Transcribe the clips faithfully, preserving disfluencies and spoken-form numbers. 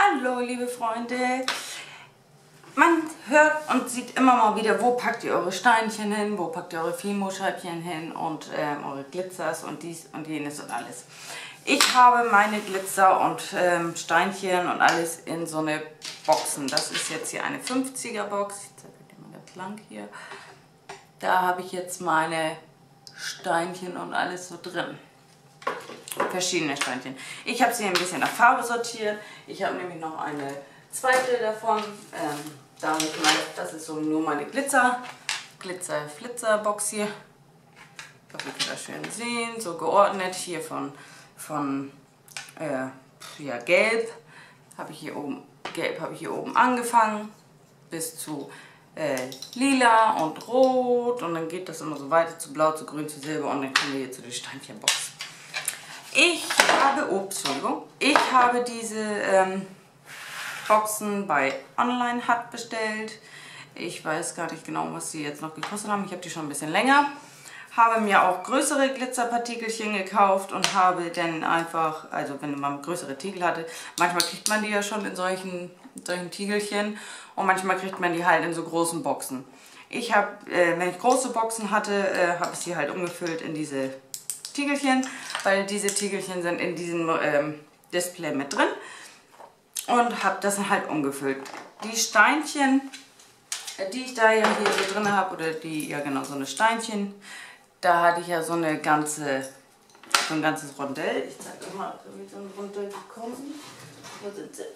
Hallo liebe Freunde, man hört und sieht immer mal wieder, wo packt ihr eure Steinchen hin, wo packt ihr eure Fimo-Scheibchen hin und ähm, eure Glitzers und dies und jenes und alles. Ich habe meine Glitzer und ähm, Steinchen und alles in so eine Boxen. Das ist jetzt hier eine fünfziger Box, ich zeige euch mal ganz lang hier. Da habe ich jetzt meine Steinchen und alles so drin. Verschiedene Steinchen. Ich habe sie ein bisschen nach Farbe sortiert. Ich habe nämlich noch eine zweite davon. Ähm, da habe ich mal, das ist so nur meine Glitzer, Glitzer-Flitzer-Box hier. Ich hoffe, ihr könnt das schön sehen. So geordnet hier von, von äh, ja, Gelb. Habe ich hier oben, Gelb habe ich hier oben angefangen bis zu äh, Lila und Rot und dann geht das immer so weiter zu Blau, zu Grün, zu Silber und dann kommen wir hier zu der Steinchenbox. Ich habe, oh, Entschuldigung, ich habe diese ähm, Boxen bei Online Hut bestellt. Ich weiß gar nicht genau, was sie jetzt noch gekostet haben. Ich habe die schon ein bisschen länger. Habe mir auch größere Glitzerpartikelchen gekauft und habe dann einfach, also wenn man größere Tiegel hatte, manchmal kriegt man die ja schon in solchen, solchen Tiegelchen und manchmal kriegt man die halt in so großen Boxen. Ich habe, äh, wenn ich große Boxen hatte, äh, habe ich sie halt umgefüllt in diese Tiegelchen, weil diese Tiegelchen sind in diesem ähm, Display mit drin und habe das halt umgefüllt. Die Steinchen, die ich da ja hier so drin habe, oder die, ja genau, so eine Steinchen, da hatte ich ja so eine ganze, so ein ganzes Rondell. Ich zeige euch mal, wie so ein Rondell bekommen. Wo sind sie?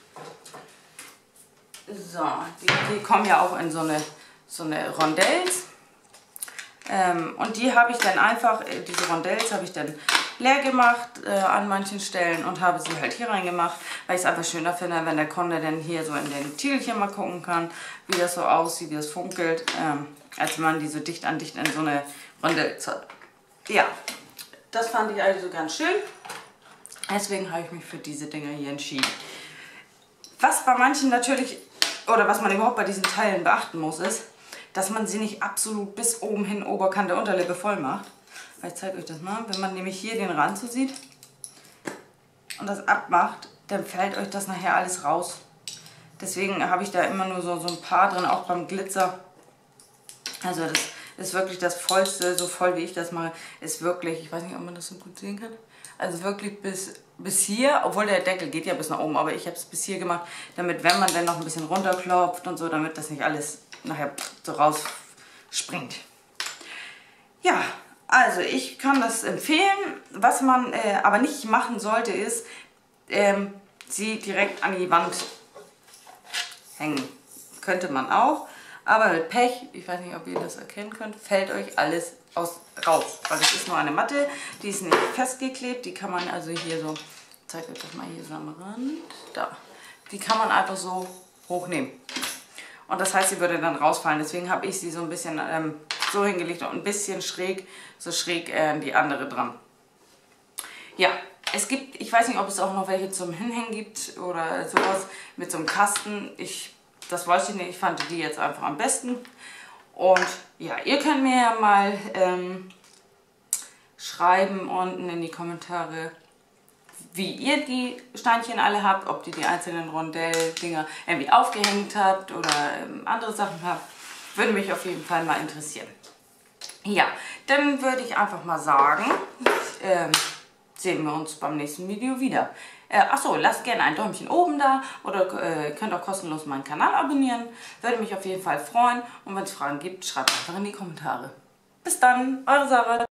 So, die, die kommen ja auch in so eine, so eine Rondells. Ähm, und die habe ich dann einfach, äh, diese Rondells habe ich dann leer gemacht äh, an manchen Stellen und habe sie halt hier reingemacht, weil ich es einfach schöner finde, wenn der Kunde dann hier so in den Tiegelchen mal gucken kann, wie das so aussieht, wie das funkelt, ähm, als wenn man die so dicht an dicht in so eine Rondells hat. Ja, das fand ich also ganz schön, deswegen habe ich mich für diese Dinger hier entschieden. Was bei manchen natürlich, oder was man überhaupt bei diesen Teilen beachten muss, ist, dass man sie nicht absolut bis oben hin Oberkante Unterlippe voll macht. Ich zeige euch das mal. Wenn man nämlich hier den Rand so sieht und das abmacht, dann fällt euch das nachher alles raus. Deswegen habe ich da immer nur so, so ein paar drin, auch beim Glitzer. Also das ist wirklich das Vollste, so voll wie ich das mache, ist wirklich, ich weiß nicht, ob man das so gut sehen kann, also wirklich bis, bis hier, obwohl der Deckel geht ja bis nach oben, aber ich habe es bis hier gemacht, damit wenn man dann noch ein bisschen runterklopft und so, damit das nicht alles nachher so rausspringt. Ja, also ich kann das empfehlen. Was man äh, aber nicht machen sollte, ist ähm, sie direkt an die Wand hängen. Könnte man auch, aber mit Pech, ich weiß nicht, ob ihr das erkennen könnt, fällt euch alles aus, raus. Weil das ist nur eine Matte, die ist nicht festgeklebt, die kann man also hier so, ich zeige euch das mal hier so am Rand, da, die kann man einfach so hochnehmen. Und das heißt, sie würde dann rausfallen. Deswegen habe ich sie so ein bisschen ähm, so hingelegt und ein bisschen schräg, so schräg äh, die andere dran. Ja, es gibt, ich weiß nicht, ob es auch noch welche zum Hinhängen gibt oder sowas mit so einem Kasten. Ich, das weiß ich nicht, ich fand die jetzt einfach am besten. Und ja, ihr könnt mir ja mal ähm, schreiben unten in die Kommentare, wie ihr die Steinchen alle habt, ob ihr die einzelnen Rondell-Dinger irgendwie aufgehängt habt oder ähm, andere Sachen habt, würde mich auf jeden Fall mal interessieren. Ja, dann würde ich einfach mal sagen, ähm, sehen wir uns beim nächsten Video wieder. Äh, achso, lasst gerne ein Däumchen oben da oder äh, könnt auch kostenlos meinen Kanal abonnieren. Würde mich auf jeden Fall freuen und wenn es Fragen gibt, schreibt einfach in die Kommentare. Bis dann, eure Sarah.